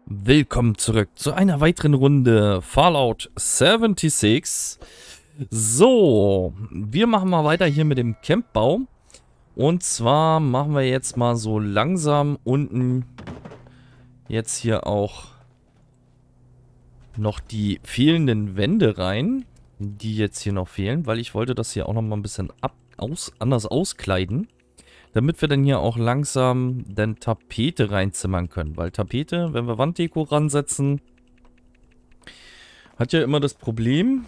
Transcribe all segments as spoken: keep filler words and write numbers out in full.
Willkommen zurück zu einer weiteren Runde Fallout sechsundsiebzig. So, wir machen mal weiter hier mit dem Campbau. Und zwar machen wir jetzt mal so langsam unten jetzt hier auch noch die fehlenden Wände rein, die jetzt hier noch fehlen, weil ich wollte das hier auch noch mal ein bisschen ab, aus, anders auskleiden. Damit wir dann hier auch langsam dann Tapete reinzimmern können. Weil Tapete, wenn wir Wanddeko ransetzen, hat ja immer das Problem,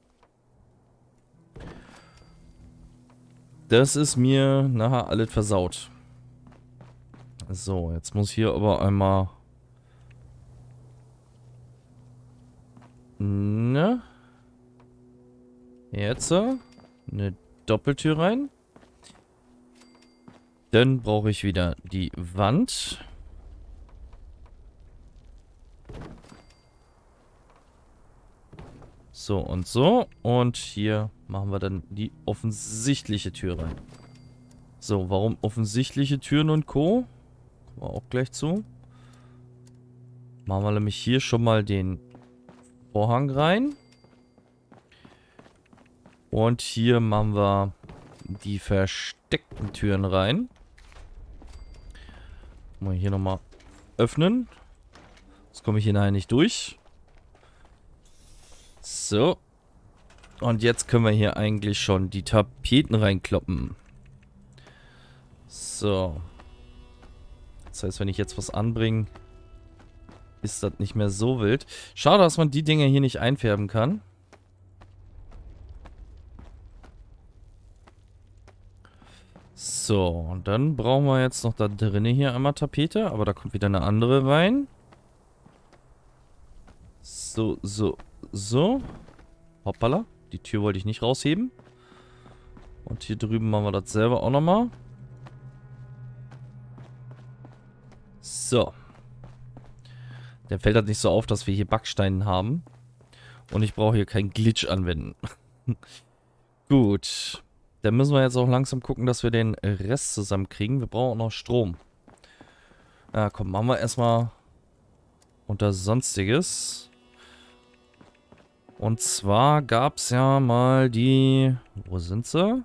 das ist mir nachher alles versaut. So, jetzt muss hier aber einmal... Ne? Jetzt eine Doppeltür rein. Dann brauche ich wieder die Wand. So und so. Und hier machen wir dann die offensichtliche Tür rein. So, warum offensichtliche Türen und Co? Kommen wir auch gleich zu. Machen wir nämlich hier schon mal den Vorhang rein. Und hier machen wir die versteckten Türen rein. Mal hier nochmal öffnen. Jetzt komme ich hier nachher nicht durch. So. Und jetzt können wir hier eigentlich schon die Tapeten reinkloppen. So. Das heißt, wenn ich jetzt was anbringe, ist das nicht mehr so wild. Schade, dass man die Dinge hier nicht einfärben kann. So, und dann brauchen wir jetzt noch da drinnen hier einmal Tapete, aber da kommt wieder eine andere rein. So, so, so. Hoppala, die Tür wollte ich nicht rausheben. Und hier drüben machen wir das selber auch nochmal. So. Der fällt halt nicht so auf, dass wir hier Backsteine haben. Und ich brauche hier keinen Glitch anwenden. Gut. Dann müssen wir jetzt auch langsam gucken, dass wir den Rest zusammenkriegen. Wir brauchen auch noch Strom. Ja, komm, machen wir erstmal unter Sonstiges. Und zwar gab es ja mal die... Wo sind sie?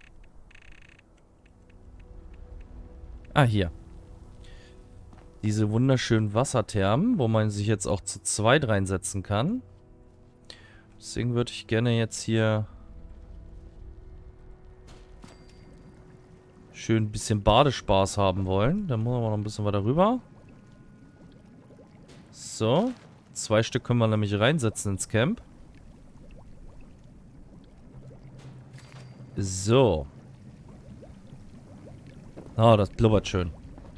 Ah, hier. Diese wunderschönen Wasserthermen, wo man sich jetzt auch zu zweit reinsetzen kann. Deswegen würde ich gerne jetzt hier... schön ein bisschen Badespaß haben wollen. Dann muss man noch ein bisschen weiter rüber. So. Zwei Stück können wir nämlich reinsetzen ins Camp. So. Ah, das blubbert schön.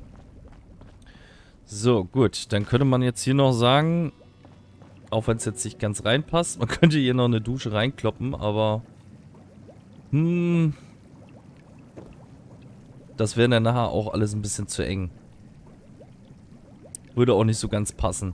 So, gut. Dann könnte man jetzt hier noch sagen, auch wenn es jetzt nicht ganz reinpasst, man könnte hier noch eine Dusche reinkloppen, aber... Hm... Das wäre dann nachher auch alles ein bisschen zu eng. Würde auch nicht so ganz passen.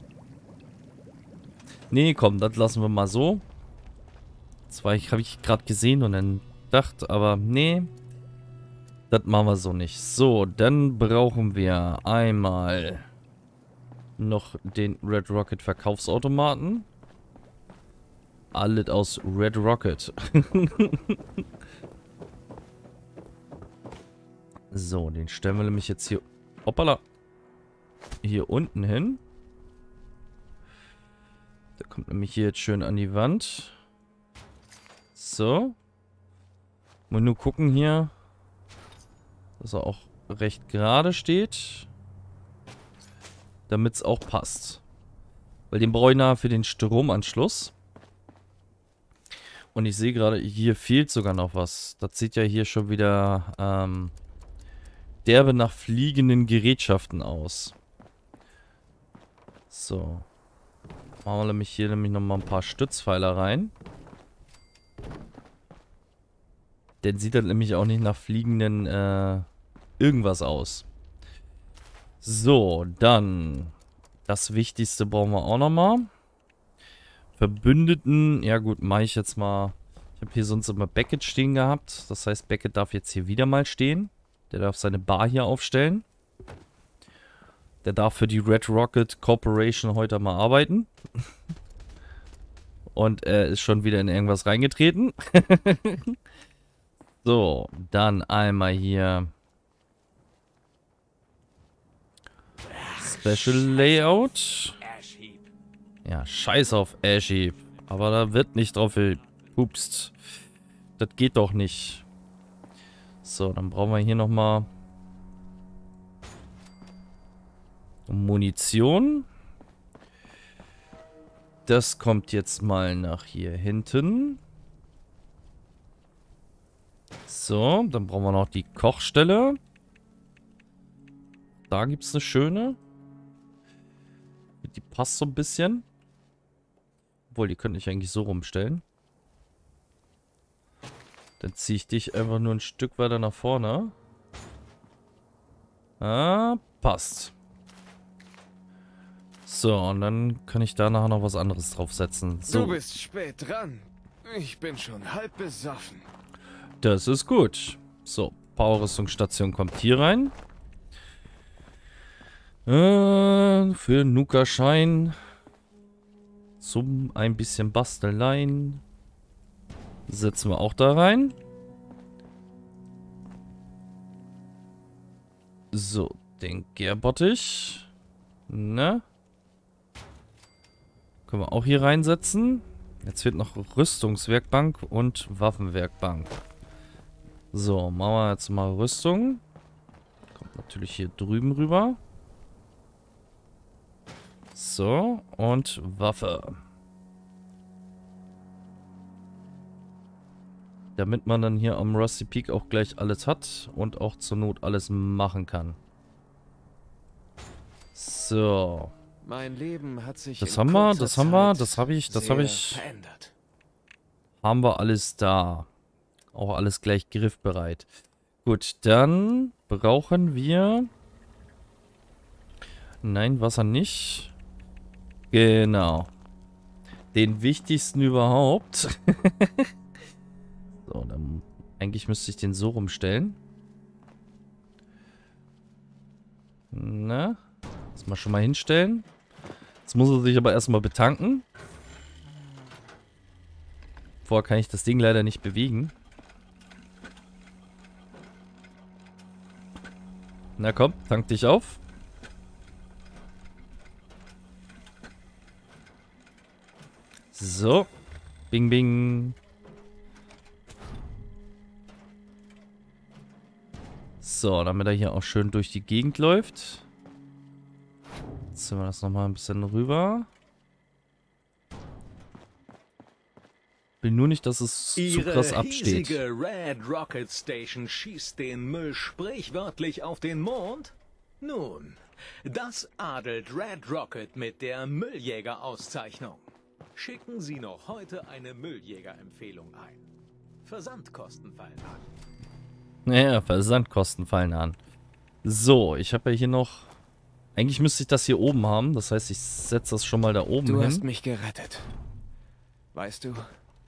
Nee, komm, das lassen wir mal so. Zwar habe ich gerade gesehen und dann gedacht, aber nee. Das machen wir so nicht. So, dann brauchen wir einmal noch den Red Rocket Verkaufsautomaten. Alles aus Red Rocket. So, den stellen wir nämlich jetzt hier... Hoppala. Hier unten hin. Der kommt nämlich hier jetzt schön an die Wand. So. Mal nur gucken hier, dass er auch recht gerade steht. Damit es auch passt. Weil den brauche ich nachher für den Stromanschluss. Und ich sehe gerade, hier fehlt sogar noch was. Das sieht ja hier schon wieder... Ähm, derbe nach fliegenden Gerätschaften aus. So. Machen wir nämlich hier nämlich nochmal ein paar Stützpfeiler rein. Denn sieht das nämlich auch nicht nach fliegenden äh, irgendwas aus. So, dann das Wichtigste brauchen wir auch nochmal. Verbündeten, ja gut, mache ich jetzt mal. Ich habe hier sonst immer Beckett stehen gehabt. Das heißt, Beckett darf jetzt hier wieder mal stehen. Der darf seine Bar hier aufstellen. Der darf für die Red Rocket Corporation heute mal arbeiten. Und er ist schon wieder in irgendwas reingetreten. So, dann einmal hier Special Layout. Ja, scheiß auf Ashheap. Aber da wird nicht drauf gepupst. Das geht doch nicht. So, dann brauchen wir hier nochmal Munition. Das kommt jetzt mal nach hier hinten. So, dann brauchen wir noch die Kochstelle. Da gibt es eine schöne. Die passt so ein bisschen. Obwohl, die könnte ich eigentlich so rumstellen. Dann ziehe ich dich einfach nur ein Stück weiter nach vorne. Ah, passt. So, und dann kann ich da nachher noch was anderes draufsetzen. So. Du bist spät dran. Ich bin schon halb besoffen. Das ist gut. So, Powerrüstungsstation kommt hier rein. Äh, für Nuka-Schein. Zum ein bisschen Basteleien. Setzen wir auch da rein. So, den Gärbottich. Ne? Können wir auch hier reinsetzen. Jetzt fehlt noch Rüstungswerkbank und Waffenwerkbank. So, machen wir jetzt mal Rüstung. Kommt natürlich hier drüben rüber. So, und Waffe. Damit man dann hier am Rusty Peak auch gleich alles hat und auch zur Not alles machen kann. So. Mein Leben hat sich Das in haben wir, kurzer das haben wir, Zeit das habe ich, das sehr habe ich. verändert. Haben wir alles da. Auch alles gleich griffbereit. Gut, dann brauchen wir... Nein, Wasser nicht. Genau. Den wichtigsten überhaupt. So, dann... Eigentlich müsste ich den so rumstellen. Na? Das mal schon mal hinstellen. Jetzt muss er sich aber erstmal betanken. Vorher kann ich das Ding leider nicht bewegen. Na komm, tank dich auf. So. Bing, bing. So, damit er hier auch schön durch die Gegend läuft. Jetzt ziehen wir das nochmal ein bisschen rüber. Will nur nicht, dass es Ihre zu krass absteht. hiesige Red Rocket Station schießt den Müll sprichwörtlich auf den Mond? Nun, das adelt Red Rocket mit der Mülljäger-Auszeichnung. Schicken Sie noch heute eine Mülljäger-Empfehlung ein. Versandkosten fallen an. Naja, Versandkosten fallen an. So, ich habe ja hier noch... Eigentlich müsste ich das hier oben haben. Das heißt, ich setze das schon mal da oben Du hin. hast mich gerettet. Weißt du?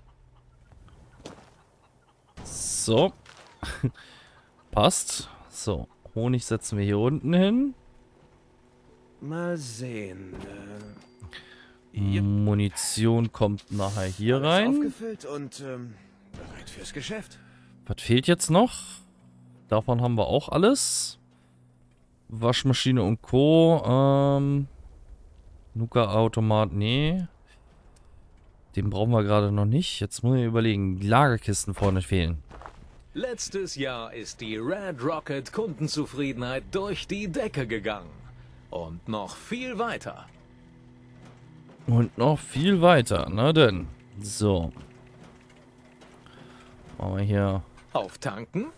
So. Passt. So, Honig setzen wir hier unten hin. Mal sehen. Äh, Munition kommt nachher hier alles rein. aufgefüllt und ähm, bereit fürs Geschäft. Was fehlt jetzt noch? Davon haben wir auch alles. Waschmaschine und Co. Ähm, Nuka-Automat, nee. Den brauchen wir gerade noch nicht. Jetzt muss ich überlegen. Lagerkisten vorne fehlen. Letztes Jahr ist die Red Rocket Kundenzufriedenheit durch die Decke gegangen. Und noch viel weiter. Und noch viel weiter. Na denn. So. Machen wir hier. Auftanken?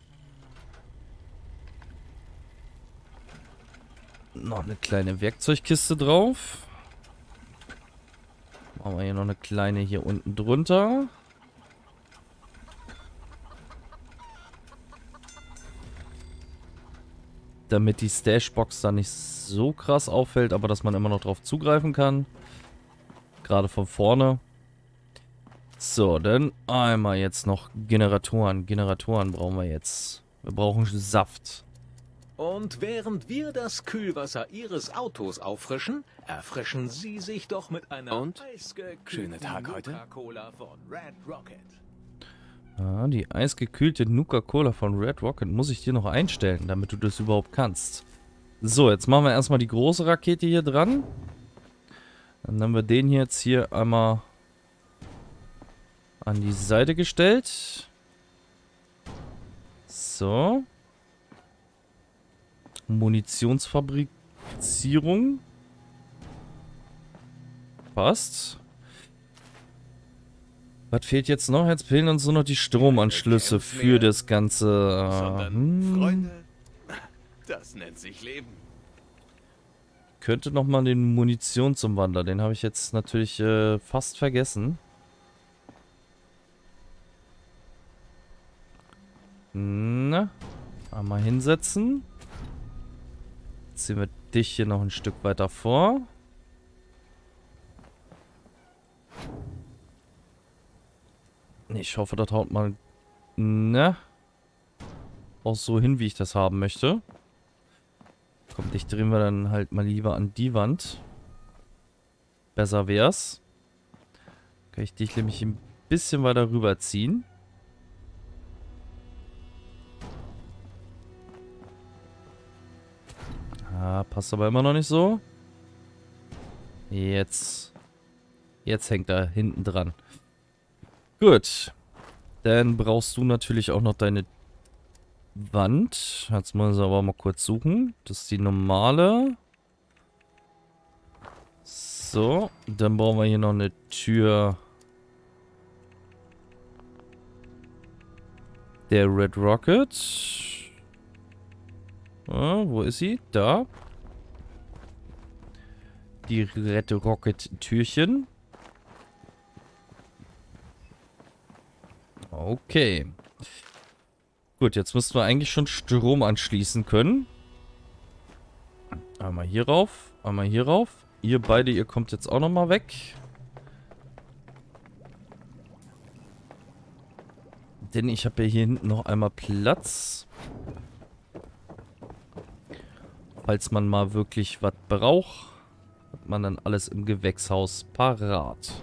Noch eine kleine Werkzeugkiste drauf. Machen wir hier noch eine kleine hier unten drunter. Damit die Stashbox da nicht so krass auffällt, aber dass man immer noch drauf zugreifen kann. Gerade von vorne. So, dann einmal jetzt noch Generatoren. Generatoren brauchen wir jetzt. Wir brauchen Saft. Und während wir das Kühlwasser Ihres Autos auffrischen, erfrischen Sie sich doch mit einer Und? eisgekühlten Schöner Tag heute? Nuka-Cola von Red Rocket. Ah, die eisgekühlte Nuka-Cola von Red Rocket muss ich dir noch einstellen, damit du das überhaupt kannst. So, jetzt machen wir erstmal die große Rakete hier dran. Dann haben wir den hier jetzt hier einmal an die Seite gestellt. So. Munitionsfabrizierung. Passt. Was fehlt jetzt noch? Jetzt fehlen uns nur noch die Stromanschlüsse für das Ganze. Sondern Hm. Freunde, das nennt sich Leben. Könnte nochmal den Munitionsumwandler. Den habe ich jetzt natürlich äh, fast vergessen. Na. Einmal hinsetzen. Ziehen wir dich hier noch ein Stück weiter vor. Ich hoffe, das haut mal... Ne? Auch so hin, wie ich das haben möchte. Komm, dich drehen wir dann halt mal lieber an die Wand. Besser wär's. Kann ich dich nämlich ein bisschen weiter rüberziehen. Ah, passt aber immer noch nicht so. Jetzt. Jetzt hängt er hinten dran. Gut. Dann brauchst du natürlich auch noch deine Wand. Jetzt muss ich aber mal kurz suchen. Das ist die normale. So. Dann brauchen wir hier noch eine Tür. Der Red Rocket. Ah, wo ist sie? Da. Die Red Rocket Türchen. Okay. Gut, jetzt müssten wir eigentlich schon Strom anschließen können. Einmal hier rauf, einmal hier rauf. Ihr beide, ihr kommt jetzt auch nochmal weg. Denn ich habe ja hier hinten noch einmal Platz. Falls man mal wirklich was braucht, hat man dann alles im Gewächshaus parat.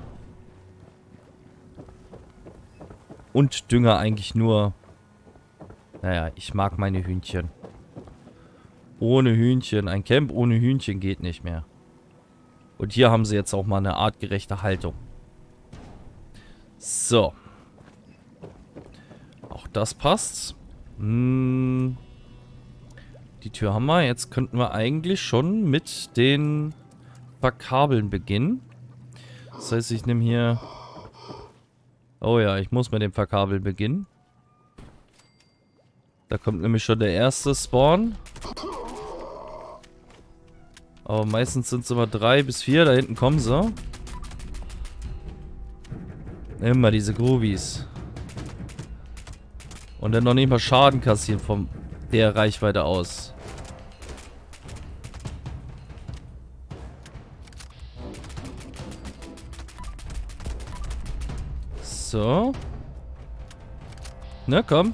Und Dünger eigentlich nur... Naja, ich mag meine Hühnchen. Ohne Hühnchen. Ein Camp ohne Hühnchen geht nicht mehr. Und hier haben sie jetzt auch mal eine artgerechte Haltung. So. Auch das passt. Hm. Die Tür haben wir. Jetzt könnten wir eigentlich schon mit den Verkabeln beginnen. Das heißt, ich nehme hier... Oh ja, ich muss mit dem Verkabeln beginnen. Da kommt nämlich schon der erste Spawn. Aber meistens sind es immer drei bis vier. Da hinten kommen sie. Immer diese Groovies. Und dann noch nicht mal Schaden kassieren von der Reichweite aus. So. Na komm.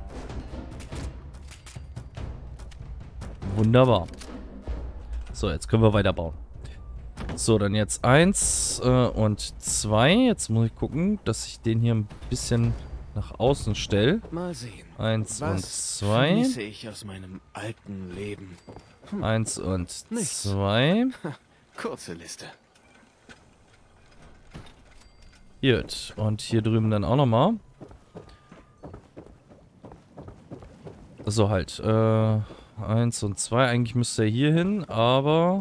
Wunderbar. So, jetzt können wir weiterbauen. So, dann jetzt eins äh, und zwei. Jetzt muss ich gucken, dass ich den hier ein bisschen nach außen stelle. Mal sehen. Eins Was und zwei. vermisse ich aus meinem alten Leben? Hm. Eins und Nichts. zwei. Kurze Liste. Gut. Und hier drüben dann auch nochmal. So, halt. Äh, eins und zwei. Eigentlich müsste er hier hin, aber...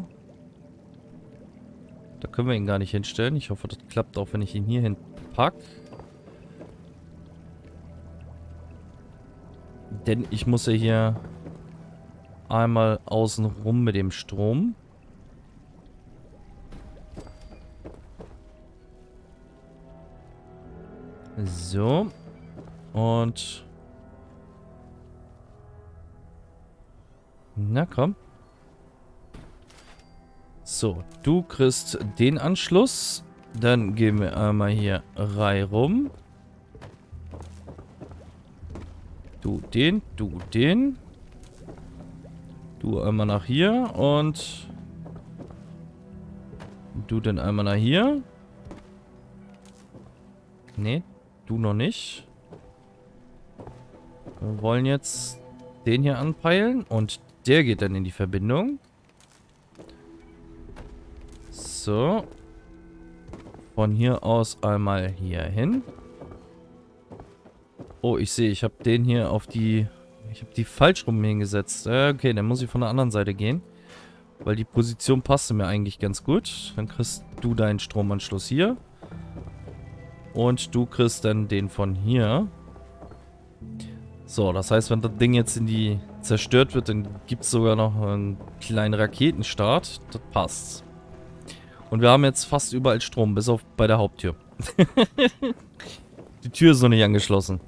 Da können wir ihn gar nicht hinstellen. Ich hoffe, das klappt auch, wenn ich ihn hier hinpacke. Denn ich muss ja hier einmal außen rum mit dem Strom. So. Und... Na komm. So, du kriegst den Anschluss. Dann gehen wir einmal hier rein rum. Du den, du den. Du einmal nach hier und du dann einmal nach hier. Nee, du noch nicht. Wir wollen jetzt den hier anpeilen und der geht dann in die Verbindung. So. Von hier aus einmal hier hin. Oh, ich sehe, ich habe den hier auf die... Ich habe die falsch rum hingesetzt. Äh, okay, dann muss ich von der anderen Seite gehen. Weil die Position passte mir eigentlich ganz gut. Dann kriegst du deinen Stromanschluss hier. Und du kriegst dann den von hier. So, das heißt, wenn das Ding jetzt in die zerstört wird, dann gibt es sogar noch einen kleinen Raketenstart. Das passt. Und wir haben jetzt fast überall Strom, bis auf bei der Haupttür. Die Tür ist noch nicht angeschlossen.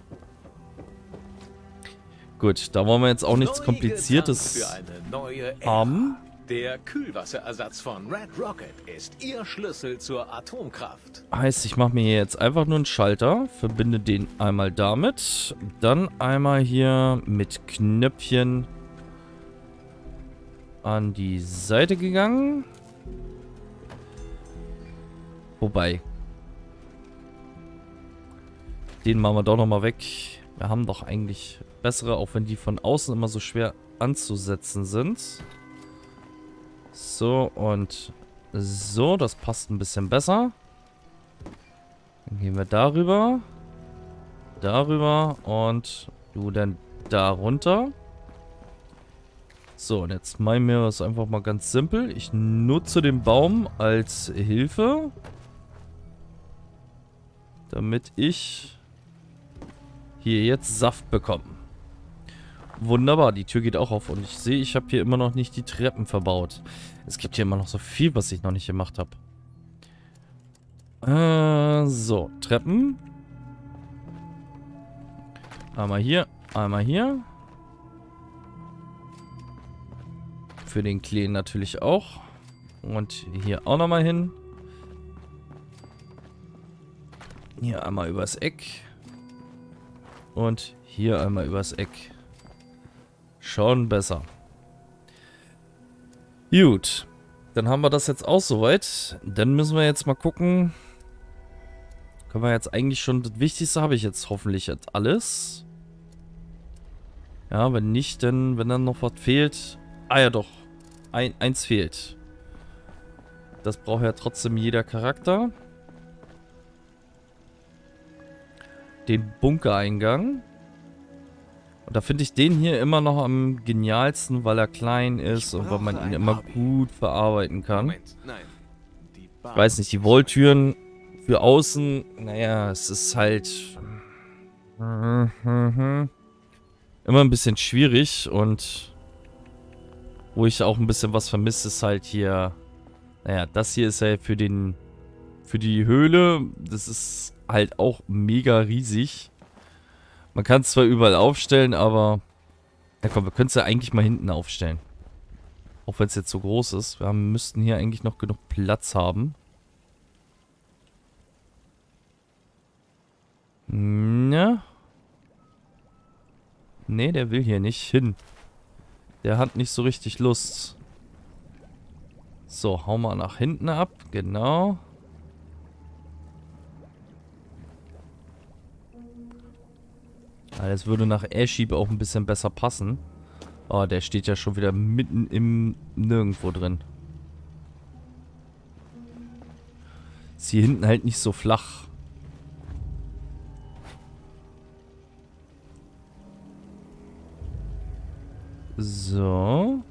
Gut, da wollen wir jetzt auch nichts Kompliziertes haben. Der Kühlwasserersatz von Red Rocket ist Ihr Schlüssel zur Atomkraft. Heißt, ich mache mir hier jetzt einfach nur einen Schalter, verbinde den einmal damit, dann einmal hier mit Knöpfchen an die Seite gegangen. Wobei, den machen wir doch nochmal weg. Wir haben doch eigentlich bessere, auch wenn die von außen immer so schwer anzusetzen sind. So und so, das passt ein bisschen besser. Dann gehen wir darüber. Darüber und du dann da runter. So, und jetzt machen wir es einfach mal ganz simpel. Ich nutze den Baum als Hilfe, damit ich hier jetzt Saft bekomme. Wunderbar, die Tür geht auch auf. Und ich sehe, ich habe hier immer noch nicht die Treppen verbaut. Es gibt hier immer noch so viel, was ich noch nicht gemacht habe. Äh, so, Treppen. Einmal hier, einmal hier. Für den Kleen natürlich auch. Und hier auch nochmal hin. Hier einmal übers Eck. Und hier einmal übers Eck. Schon besser. Gut. Dann haben wir das jetzt auch soweit. Dann müssen wir jetzt mal gucken. Können wir jetzt eigentlich schon... Das Wichtigste habe ich jetzt hoffentlich jetzt alles. Ja, wenn nicht, dann... Wenn dann noch was fehlt... Ah ja doch. Ein, eins fehlt. Das braucht ja trotzdem jeder Charakter. Den Bunkereingang. Und da finde ich den hier immer noch am genialsten, weil er klein ist und weil man ihn immer Hobby. gut verarbeiten kann. Moment, nein. Die ich weiß nicht, die Wolltüren für außen, naja, es ist halt immer ein bisschen schwierig und wo ich auch ein bisschen was vermisse, ist halt hier, naja, das hier ist ja für den, für die Höhle, das ist halt auch mega riesig. Man kann es zwar überall aufstellen, aber... Ja komm, wir können es ja eigentlich mal hinten aufstellen. Auch wenn es jetzt so groß ist. Wir haben, müssten hier eigentlich noch genug Platz haben. Ja. Nee, der will hier nicht hin. Der hat nicht so richtig Lust. So, hau mal nach hinten ab. Genau. Ja, das würde nach Airship auch ein bisschen besser passen. Oh, der steht ja schon wieder mitten im Nirgendwo drin. Ist hier hinten halt nicht so flach. So.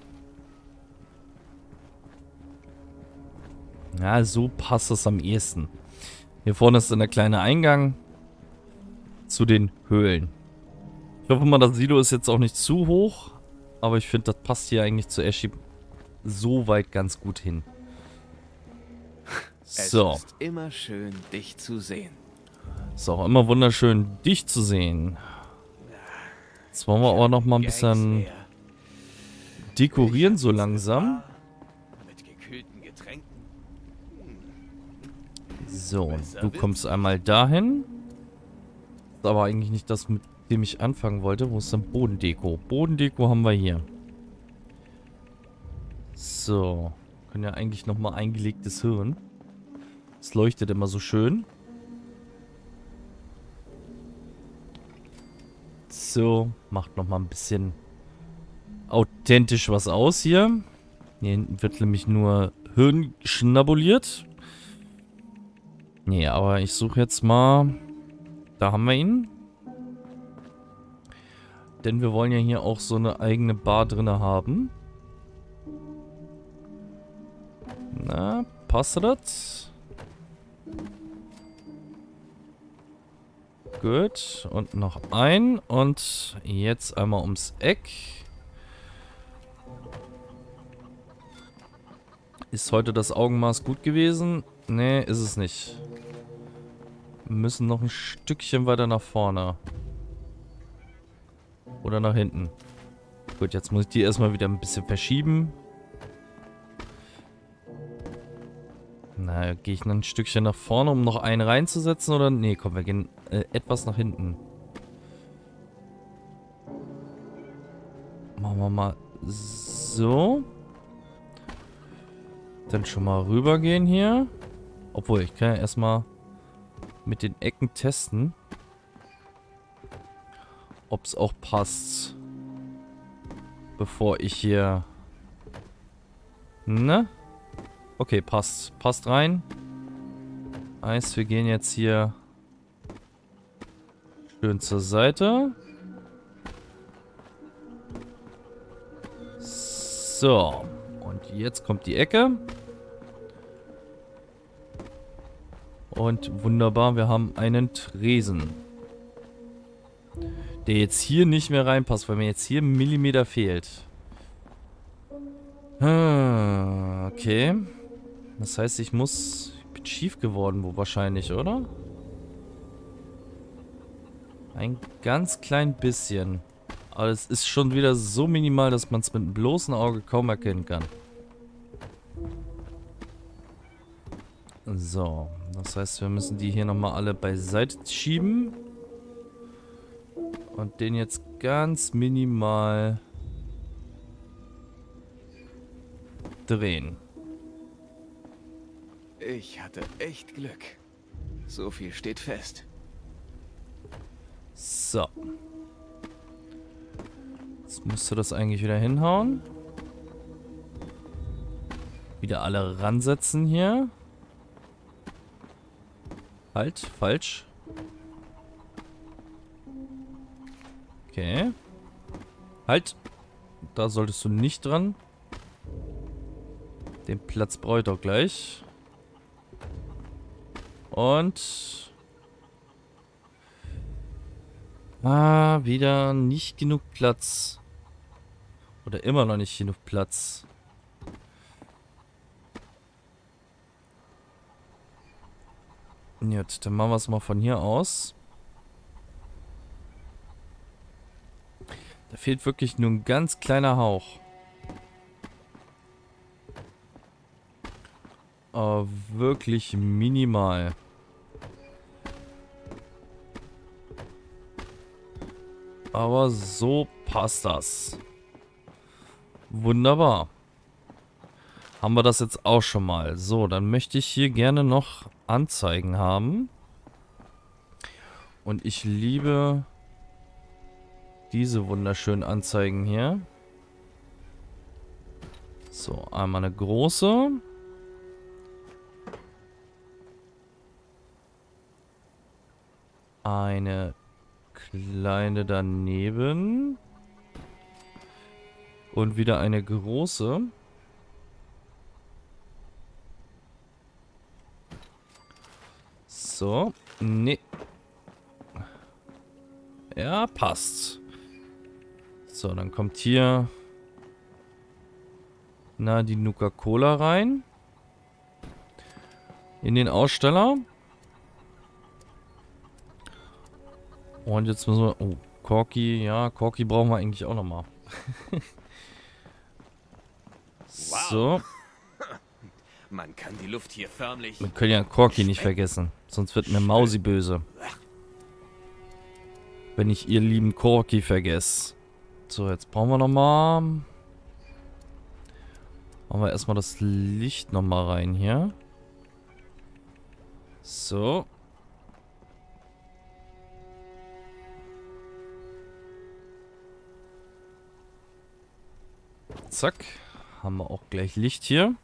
Ja, so passt es am ehesten. Hier vorne ist dann der kleine Eingang zu den Höhlen. Ich hoffe mal, das Silo ist jetzt auch nicht zu hoch. Aber ich finde, das passt hier eigentlich zu Airship so weit ganz gut hin. So. Es ist immer schön, dich zu sehen. Ist auch immer wunderschön, dich zu sehen. Jetzt wollen wir aber noch mal ein bisschen dekorieren so langsam. So, du kommst einmal dahin. Das ist aber eigentlich nicht das, mit dem ich anfangen wollte. Wo ist denn Bodendeko? Bodendeko haben wir hier. So. Können ja eigentlich nochmal eingelegtes Hirn. Es leuchtet immer so schön. So. Macht nochmal ein bisschen authentisch was aus hier. Hier hinten wird nämlich nur Hirn schnabuliert. Nee, aber ich suche jetzt mal... Da haben wir ihn. Denn wir wollen ja hier auch so eine eigene Bar drin haben. Na, passt das? Gut. Und noch ein. Und jetzt einmal ums Eck. Ist heute das Augenmaß gut gewesen? Nee, ist es nicht. Wir müssen noch ein Stückchen weiter nach vorne. Oder nach hinten. Gut, jetzt muss ich die erstmal wieder ein bisschen verschieben. Na, gehe ich noch ein Stückchen nach vorne, um noch einen reinzusetzen? Oder? Nee, komm, wir gehen äh, etwas nach hinten. Machen wir mal so. Dann schon mal rübergehen hier. Obwohl, ich kann ja erstmal mit den Ecken testen, ob es auch passt. Bevor ich hier... Ne? Okay, passt. Passt rein. Heißt, wir gehen jetzt hier schön zur Seite. So. Und jetzt kommt die Ecke. Und wunderbar, wir haben einen Tresen. Der jetzt hier nicht mehr reinpasst, weil mir jetzt hier ein Millimeter fehlt. Ah, okay. Das heißt, ich muss... Ich bin schief geworden, wo wahrscheinlich, oder? Ein ganz klein bisschen. Aber es ist schon wieder so minimal, dass man es mit dem bloßen Auge kaum erkennen kann. So, das heißt, wir müssen die hier nochmal alle beiseite schieben. Und den jetzt ganz minimal drehen. Ich hatte echt Glück. So viel steht fest. So. Jetzt müsste das eigentlich wieder hinhauen. Wieder alle ransetzen hier. Halt, falsch. Okay. Halt. Da solltest du nicht dran. Den Platz brauche ich doch gleich. Und... Ah, wieder nicht genug Platz. Oder immer noch nicht genug Platz. Gut, dann machen wir es mal von hier aus. Da fehlt wirklich nur ein ganz kleiner Hauch. Aber wirklich minimal. Aber so passt das. Wunderbar. Haben wir das jetzt auch schon mal. So, dann möchte ich hier gerne noch Anzeigen haben. Und ich liebe diese wunderschönen Anzeigen hier. So, einmal eine große. Eine kleine daneben. Und wieder eine große. So. Nee. Ja, passt. So, dann kommt hier na die Nuka-Cola rein. In den Aussteller. Und jetzt müssen wir... Oh, Corky. Ja, Corky brauchen wir eigentlich auch nochmal. So. Man kann die Luft hier förmlich... Wir können ja Corky nicht vergessen. Sonst wird mir Mausi böse. Wenn ich ihr lieben Corky vergesse. So, jetzt brauchen wir nochmal... Machen wir erstmal das Licht nochmal rein hier. So. Zack. Haben wir auch gleich Licht hier.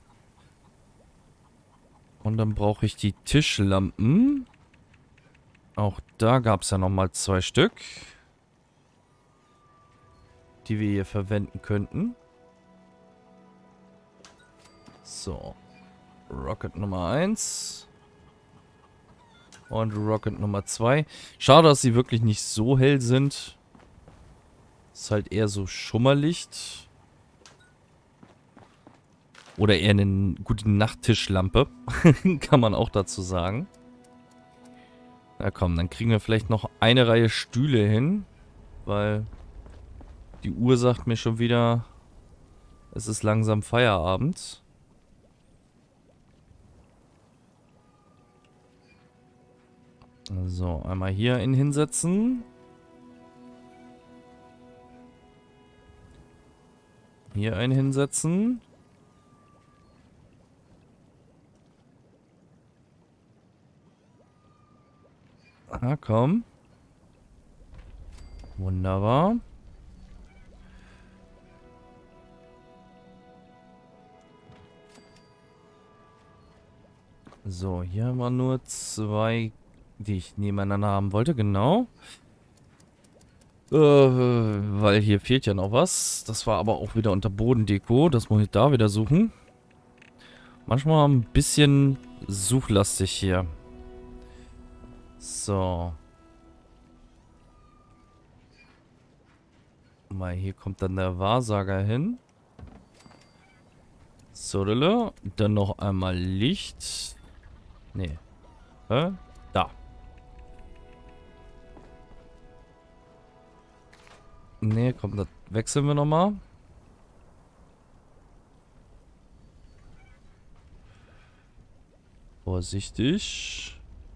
Und dann brauche ich die Tischlampen. Auch da gab es ja nochmal zwei Stück, die wir hier verwenden könnten. So. Rocket Nummer eins. Und Rocket Nummer zwei. Schade, dass sie wirklich nicht so hell sind. Ist halt eher so Schummerlicht. Oder eher eine gute Nachttischlampe. Kann man auch dazu sagen. Na komm, dann kriegen wir vielleicht noch eine Reihe Stühle hin. Weil die Uhr sagt mir schon wieder, es ist langsam Feierabend. So, einmal hier einen hinsetzen. Hier einen hinsetzen. Ah, komm. Wunderbar. So, hier haben wir nur zwei, die ich nebeneinander haben wollte, genau. Äh, weil hier fehlt ja noch was. Das war aber auch wieder unter Bodendeko. Das muss ich da wieder suchen. Manchmal ein bisschen suchlastig hier. So. Mal, hier kommt dann der Wahrsager hin. So, dann noch einmal Licht. Nee. Hä? Da. Nee, komm, das wechseln wir nochmal. Vorsichtig.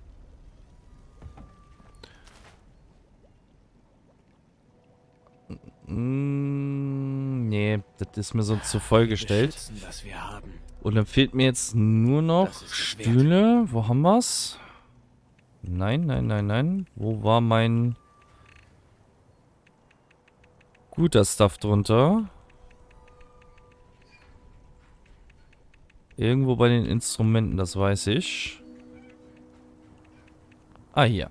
Mm, nee, das ist mir so zu voll gestellt. Und dann fehlt mir jetzt nur noch Stühle. Wo haben wir's? Nein, nein, nein, nein. Wo war mein guter Stuff drunter? Irgendwo bei den Instrumenten, das weiß ich. Ah, hier.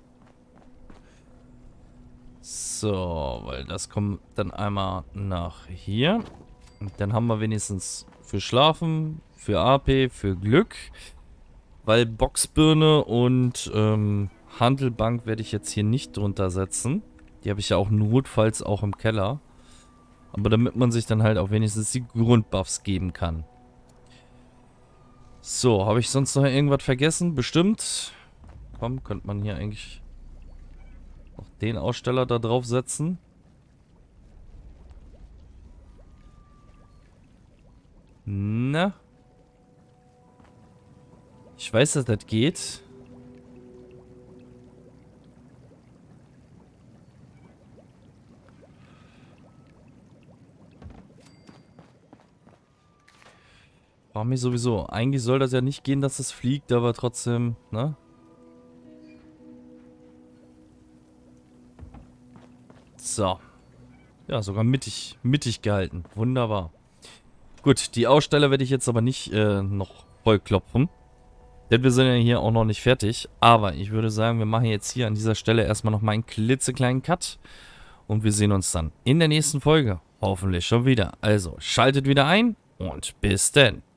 So, weil das kommt dann einmal nach hier. Und dann haben wir wenigstens für Schlafen, für A P, für Glück. Weil Boxbirne und ähm, Handelbank werde ich jetzt hier nicht drunter setzen. Die habe ich ja auch notfalls auch im Keller. Aber damit man sich dann halt auch wenigstens die Grundbuffs geben kann. So, habe ich sonst noch irgendwas vergessen? Bestimmt. Komm, könnte man hier eigentlich noch den Aussteller da drauf setzen. Na. Ich weiß, dass das geht. War mir sowieso. Eigentlich soll das ja nicht gehen, dass es fliegt, aber trotzdem, ne? So. Ja, sogar mittig, mittig gehalten. Wunderbar. Gut, die Aussteller werde ich jetzt aber nicht äh, noch voll klopfen. Denn wir sind ja hier auch noch nicht fertig. Aber ich würde sagen, wir machen jetzt hier an dieser Stelle erstmal noch mal einen klitzekleinen Cut. Und wir sehen uns dann in der nächsten Folge. Hoffentlich schon wieder. Also, schaltet wieder ein und bis denn.